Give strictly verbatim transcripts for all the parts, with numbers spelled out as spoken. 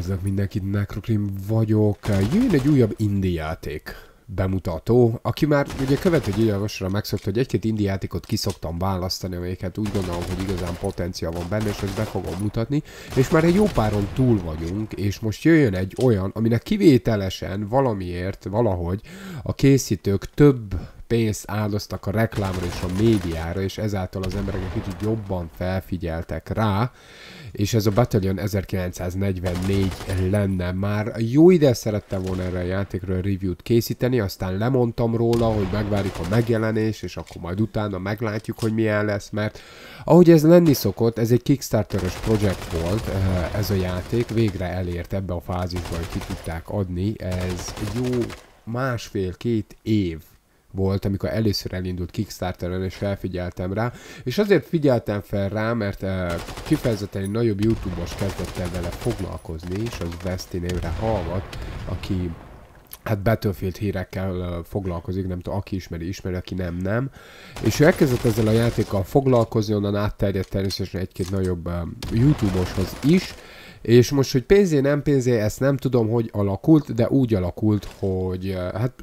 Üdvözlök mindenkit, Necroclean vagyok. Jöjjön egy újabb indie játék bemutató. Aki már ugye követő gyilkosra megszokta, hogy egy-két indie játékot kiszoktam választani, amelyeket úgy gondolom, hogy igazán potenciál van benne, és ezt be fogom mutatni. És már egy jó páron túl vagyunk, és most jöjjön egy olyan, aminek kivételesen valamiért, valahogy a készítők több pénzt áldoztak a reklámra és a médiára, és ezáltal az emberek egy kicsit jobban felfigyeltek rá, és ez a Battalion ezerkilencszáznegyvennégy lenne. Már jó ide szerettem volna erre a játékról review-t készíteni, aztán lemondtam róla, hogy megvárjuk a megjelenés, és akkor majd utána meglátjuk, hogy milyen lesz, mert ahogy ez lenni szokott, ez egy Kickstarteres projekt volt, ez a játék, végre elért ebbe a fázisba, hogy ki tudták adni. Ez egy jó másfél-két év volt, amikor először elindult Kickstarteren, és felfigyeltem rá. És azért figyeltem fel rá, mert uh, kifejezetten egy nagyobb YouTube-os kezdett el vele foglalkozni, és az Veszti névre hallgat, aki hát Battlefield hírekkel uh, foglalkozik, nem tudom, aki ismeri, ismeri, aki nem, nem. És ő elkezdett ezzel a játékkal foglalkozni, onnan átterjedt természetesen egy-két nagyobb uh, YouTube-oshoz is. És most, hogy pénzé, nem pénzé, ezt nem tudom, hogy alakult, de úgy alakult, hogy uh, hát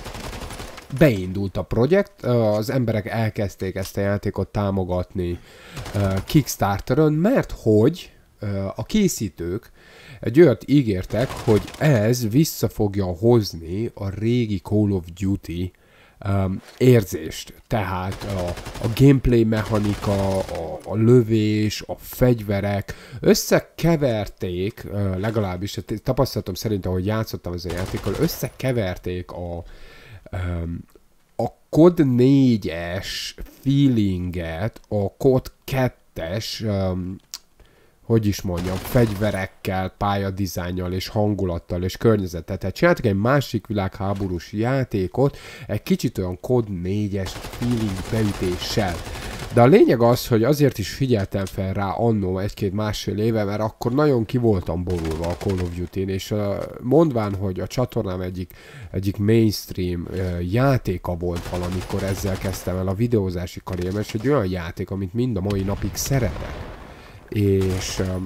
beindult a projekt, az emberek elkezdték ezt a játékot támogatni Kickstarteren, mert hogy a készítők egy olyat ígértek, hogy ez vissza fogja hozni a régi Call of Duty um, érzést. Tehát a, a gameplay mechanika, a, a lövés, a fegyverek összekeverték, uh, legalábbis a tapasztalatom szerint, ahogy játszottam ezzel a játékkal, összekeverték a Um, a kod négyes feelinget a kod kettes, um, hogy is mondjam, fegyverekkel, pályadizájnnyal és hangulattal és környezettel. Tehát csináltak egy másik világháborús játékot, egy kicsit olyan kod négyes feeling beütéssel. De a lényeg az, hogy azért is figyeltem fel rá annó egy-két másfél éve, mert akkor nagyon ki voltam borulva a Call of Duty-n, és uh, mondván, hogy a csatornám egyik, egyik mainstream uh, játéka volt valamikor, ezzel kezdtem el a videózási karrierem, és egy olyan játék, amit mind a mai napig szeretek. És uh,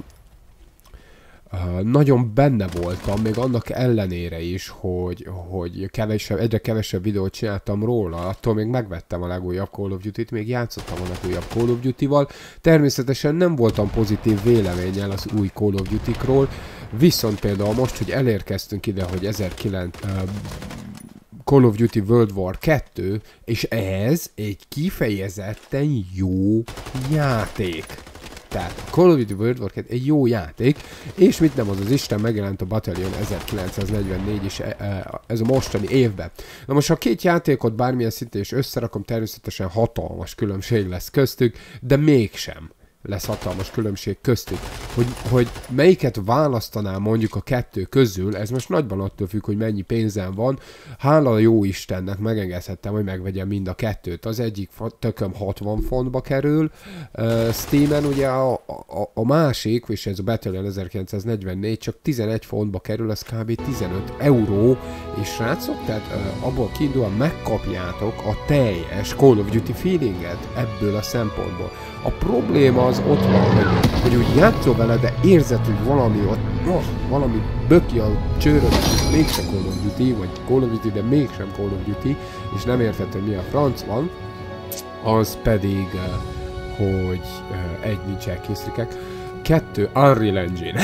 uh, nagyon benne voltam, még annak ellenére is, hogy, hogy kevesebb, egyre kevesebb videót csináltam róla, attól még megvettem a legújabb Call of Duty-t, még játszottam a legújabb Call of Duty-val. Természetesen nem voltam pozitív véleménnyel az új Call of Duty-król, viszont például most, hogy elérkeztünk ide, hogy ezerkilencszáz... Uh, Call of Duty World War kettő, és ez egy kifejezetten jó játék. Tehát Call of Duty World War kettő egy jó játék, és mit nem az az Isten, megjelent a Battalion ezerkilencszáznegyvennégy is ez a mostani évben. Na most, ha két játékot bármilyen szinten is összerakom, természetesen hatalmas különbség lesz köztük, de mégsem lesz hatalmas különbség köztük. Hogy, hogy melyiket választanám mondjuk a kettő közül, ez most nagyban attól függ, hogy mennyi pénzem van. Hála a jó Istennek megengedhettem, hogy megvegyem mind a kettőt. Az egyik tököm hatvan fontba kerül, uh, Steamen ugye a, a, a másik, és ez a Battalion ezerkilencszáznegyvennégy csak tizenegy fontba kerül, az kb. tizenöt euró, és srácok, tehát uh, abból kiindulva megkapjátok a teljes Call of Duty feelinget ebből a szempontból. A probléma az ott van, hogy, hogy úgy játszol vele, de érzed, hogy valami ott, oh, valami böki a csőröd, és mégsem Call of Duty, vagy Call of Duty, de mégsem Call of Duty, és nem érted, hogy mi a franc van, az pedig, hogy egy, nincs elkészlikek, kettő, Unreal Engine.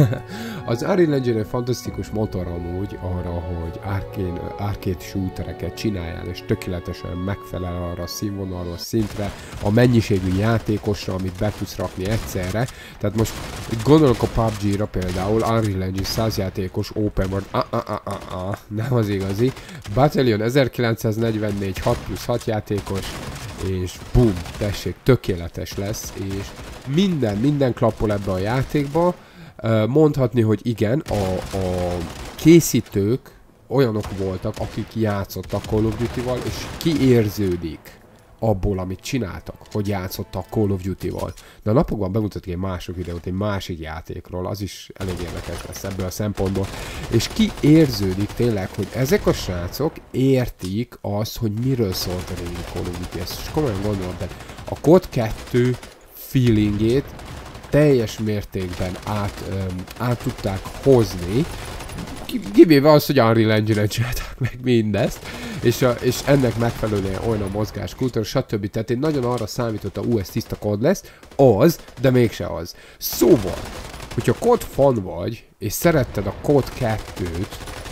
Az Unreal Engine egy fantasztikus motor amúgy arra, hogy arcane, arcade shootereket csináljál, és tökéletesen megfelel arra a színvonalra, a szintre, a mennyiségű játékosra, amit be tudsz rakni egyszerre. Tehát most gondolok a pé u bé gé-ra például, Unreal Engine száz játékos open world, ah, ah, ah, ah, ah, nem az igazi. Battalion ezerkilencszáznegyvennégy hat plusz hat játékos, és bum, tessék, tökéletes lesz, és minden, minden klappol ebbe a játékba. Mondhatni, hogy igen, a, a készítők olyanok voltak, akik játszottak Call of Duty-val, és kiérződik abból, amit csináltak, hogy játszottak Call of Duty-val. De a napokban bemutatok egy másik videót, egy másik játékról, az is elég érdekes lesz ebből a szempontból. És kiérződik tényleg, hogy ezek a srácok értik azt, hogy miről szólt a régi Call of Duty. Ezt komolyan gondolom, de a kod kettő feelingét teljes mértékben át, um, át tudták hozni, kivéve az, hogy Unreal Engine-en csinálták meg mindezt, és, a, és ennek megfelelően olyan a mozgáskultúra, stb. Tehát én nagyon arra számítottam, ú, ez tiszta kód lesz, az, de mégse az. Szóval, hogyha kód fan vagy, és szeretted a kód kettőt,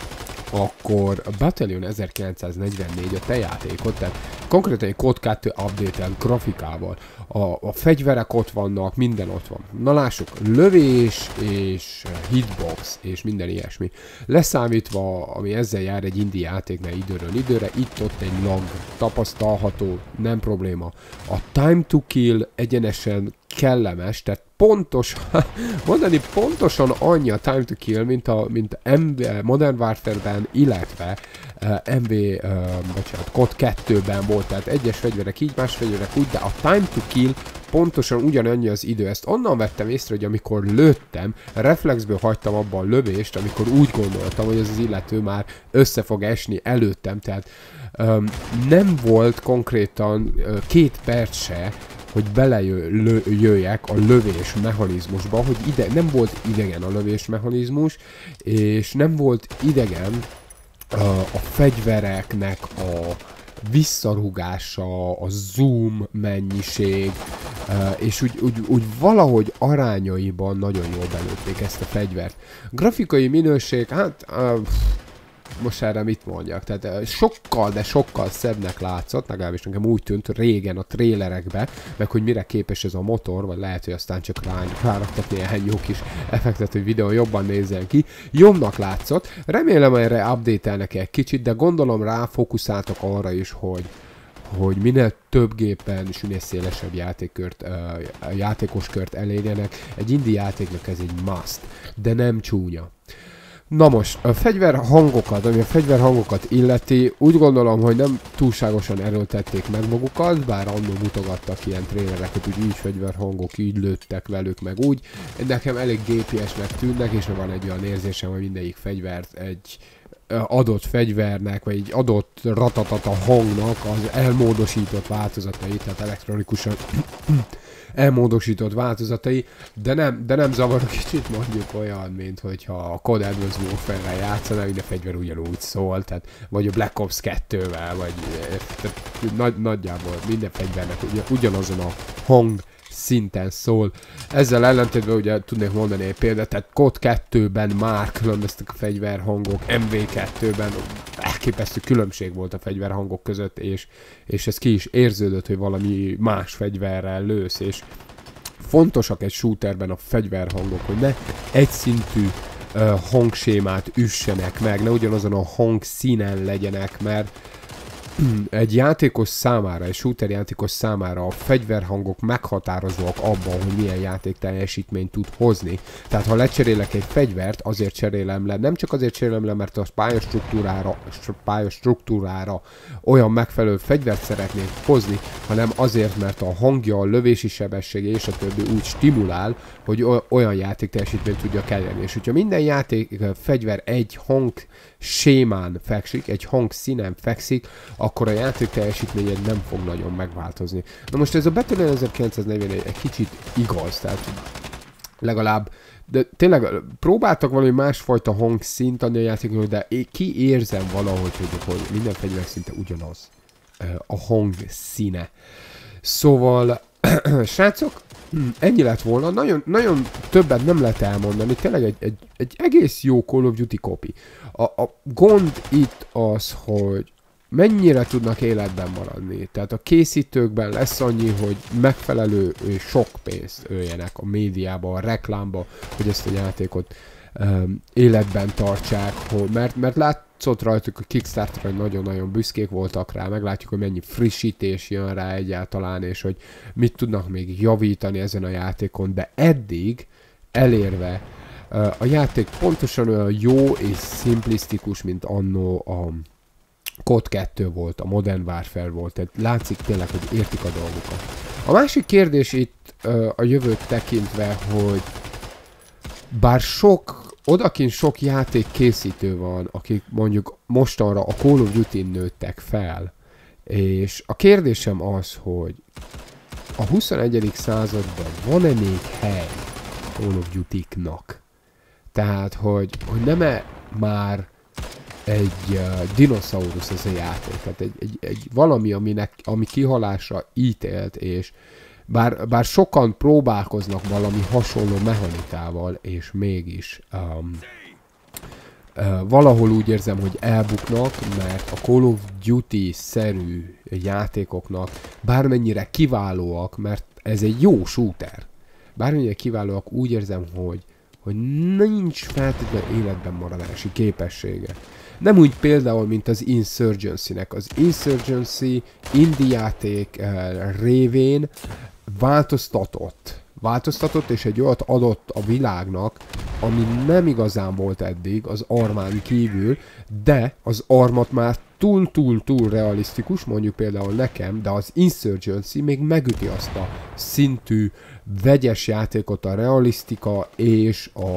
akkor a Battalion ezerkilencszáznegyvennégy a te játékod, tehát konkrétan egy kód kettő update-elt grafikával. A, a fegyverek ott vannak, minden ott van. Na lássuk, lövés és hitbox és minden ilyesmi. Leszámítva, ami ezzel jár egy indie játéknál időről időre, itt-ott egy lag tapasztalható, nem probléma. A time to kill egyenesen kellemes, tehát pontos, mondani pontosan annyi a time to kill, mint a, mint a M V, Modern Warfare-ben, illetve uh, em vé, uh, bocsánat, kód kettőben volt, tehát egyes fegyverek így, más fegyverek úgy, de a time to kill pontosan ugyanannyi az idő. Ezt onnan vettem észre, hogy amikor lőttem, reflexből hagytam abban a lövést, amikor úgy gondoltam, hogy ez az illető már össze fog esni előttem, tehát um, nem volt konkrétan uh, két perc se, hogy belejöjjek a lövés mechanizmusba, hogy ide, nem volt idegen a lövés mechanizmus, és nem volt idegen uh, a fegyvereknek a visszarúgása, a zoom mennyiség, uh, és úgy, úgy, úgy valahogy arányaiban nagyon jól belőtték ezt a fegyvert. Grafikai minőség, hát uh, most erre mit mondjak, tehát sokkal, de sokkal szebbnek látszott, legalábbis nekem úgy tűnt régen a trélerekbe, meg hogy mire képes ez a motor, vagy lehet, hogy aztán csak ráraktak néhány jó kis effektet, hogy videó jobban nézzen ki. Jobbnak látszott, remélem erre update-elnek egy kicsit, de gondolom rá fókuszáltak arra is, hogy hogy minél több gépen és minél szélesebb játékkört, uh, játékoskört elérjenek. Egy indie játéknak ez egy must, de nem csúnya. Na most, a fegyverhangokat, ami a fegyverhangokat illeti, úgy gondolom, hogy nem túlságosan erőltették meg magukat, bár annól mutogattak ilyen trélereket, hogy így fegyverhangok, így lőttek velük, meg úgy. Nekem elég gé pé es-nek tűnnek, és van egy olyan érzésem, hogy mindegyik fegyvert egy adott fegyvernek, vagy egy adott ratatata hangnak az elmódosított változatai, tehát elektronikusan elmódosított változatai, de nem, de nem zavar a kicsit mondjuk olyan, mint hogyha a Code Advanced Warfare-rel játszanak, de a fegyver ugyanúgy szól, tehát vagy a Black Ops kettővel, vagy tehát nagy, nagyjából minden fegyvernek ugyan, ugyanazon a hang szinten szól. Ezzel ellentétben ugye tudnék mondani egy példát, tehát Code kettőben már különböztek a fegyverhangok, em vé kettőben elképesztő különbség volt a fegyverhangok között, és, és ez ki is érződött, hogy valami más fegyverrel lősz, és fontosak egy shooterben a fegyverhangok, hogy ne egyszintű uh, hangsémát üssenek meg, ne ugyanazon a hangszínen legyenek, mert egy játékos számára, egy shooter játékos számára a fegyverhangok meghatározóak abban, hogy milyen játék teljesítményt tud hozni. Tehát ha lecserélek egy fegyvert, azért cserélem le, nem csak azért cserélem le, mert a pályastruktúrára, pályastruktúrára olyan megfelelő fegyvert szeretnék hozni, hanem azért, mert a hangja, a lövési sebessége és a többi úgy stimulál, hogy olyan játék teljesítményt tudja elérni. És hogyha minden játék fegyver egy hang sémán fekszik, egy hangszínen fekszik, akkor a játék teljesítményed nem fog nagyon megváltozni. Na most ez a Battalion ezerkilencszáznegyvenegy egy kicsit igaz, tehát legalább, de tényleg próbáltak valami másfajta hangszínt adni a játéknak, de ki érzem valahogy, hogy, hogy minden fegyver szinte ugyanaz a hangszíne. Szóval, srácok, ennyi lett volna, nagyon, nagyon többet nem lehet elmondani, tényleg egy, egy, egy egész jó Call of Duty copy. A, a gond itt az, hogy mennyire tudnak életben maradni. Tehát a készítőkben lesz annyi, hogy megfelelő sok pénzt öljenek a médiába, a reklámba, hogy ezt a játékot um, életben tartsák, hogy, mert, mert látszott rajtuk a Kickstarter, hogy nagyon-nagyon büszkék voltak rá, meglátjuk, hogy mennyi frissítés jön rá egyáltalán, és hogy mit tudnak még javítani ezen a játékon, de eddig elérve uh, a játék pontosan olyan jó és szimplisztikus, mint annó a Code kettő volt, a Modern Warfare volt, tehát látszik tényleg, hogy értik a dolgokat. A másik kérdés itt uh, a jövőt tekintve, hogy bár sok, odakint sok játék készítő van, akik mondjuk mostanra a Call of Duty-n nőttek fel, és a kérdésem az, hogy a huszonegyedik században van-e még hely Call of Duty-knak. Tehát, hogy, hogy nem-e már egy uh, dinoszaurusz ez a játék, tehát egy, egy, egy valami, aminek, ami kihalásra ítélt, és bár, bár sokan próbálkoznak valami hasonló mechanikával, és mégis um, uh, valahol úgy érzem, hogy elbuknak, mert a Call of Duty-szerű játékoknak bármennyire kiválóak, mert ez egy jó shooter, bármennyire kiválóak, úgy érzem, hogy, hogy nincs feltétlenül életben maradási képessége. Nem úgy például, mint az Insurgency-nek. Az Insurgency indie játék uh, révén változtatott. Változtatott, és egy olyat adott a világnak, ami nem igazán volt eddig az Armán kívül, de az Armat már túl-túl-túl realisztikus, mondjuk például nekem, de az Insurgency még megüti azt a szintű vegyes játékot, a realisztika és a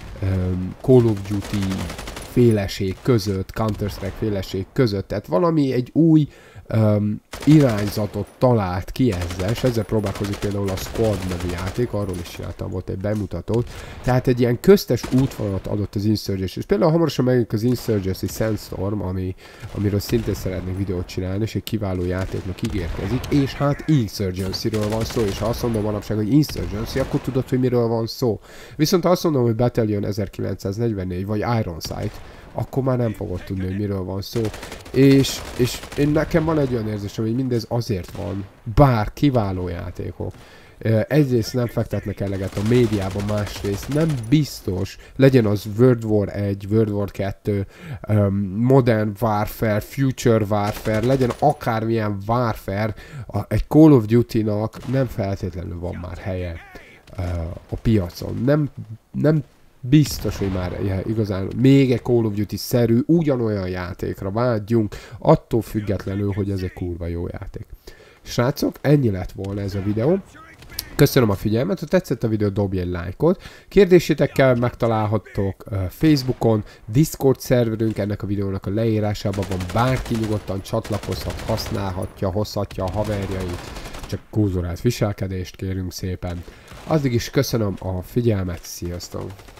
um, Call of Duty féleség között, Counter-Strike féleség között, tehát valami egy új um, irányzatot talált ki ezzel, és ezzel próbálkozik például a Squad nevű játék, arról is csináltam, volt egy bemutatót, tehát egy ilyen köztes útvonalat adott az Insurgency, és például hamarosan megjelenik az Insurgency Sandstorm, ami, amiről szintén szeretnék videót csinálni, és egy kiváló játéknak ígérkezik, és hát Insurgency-ről van szó, és ha azt mondom manapság, hogy Insurgency, akkor tudod, hogy miről van szó. Viszont ha azt mondom, hogy Battalion ezerkilencszáznegyvennégy, vagy Ironside, akkor már nem fogod tudni, hogy miről van szó. És, és én nekem van egy olyan érzésem, hogy mindez azért van, bár kiváló játékok. Egyrészt nem fektetnek eleget a médiában, másrészt nem biztos, legyen az World War egy, World War kettő, um, Modern Warfare, Future Warfare, legyen akármilyen Warfare, a, egy Call of Duty-nak nem feltétlenül van már helye uh, a piacon. Nem, nem biztos, hogy már igazán még egy Call of Duty-szerű, ugyanolyan játékra vágyjunk, attól függetlenül, hogy ez egy kurva jó játék. Srácok, ennyi lett volna ez a videó. Köszönöm a figyelmet, ha tetszett a videó, dobj egy lájkot. Kérdésétekkel megtalálhattok uh, Facebookon, Discord szerverünk, ennek a videónak a leírásában van, bárki nyugodtan csatlakozhat, használhatja, hozhatja a haverjait, csak kultúrált viselkedést kérünk szépen. Addig is köszönöm a figyelmet, sziasztok!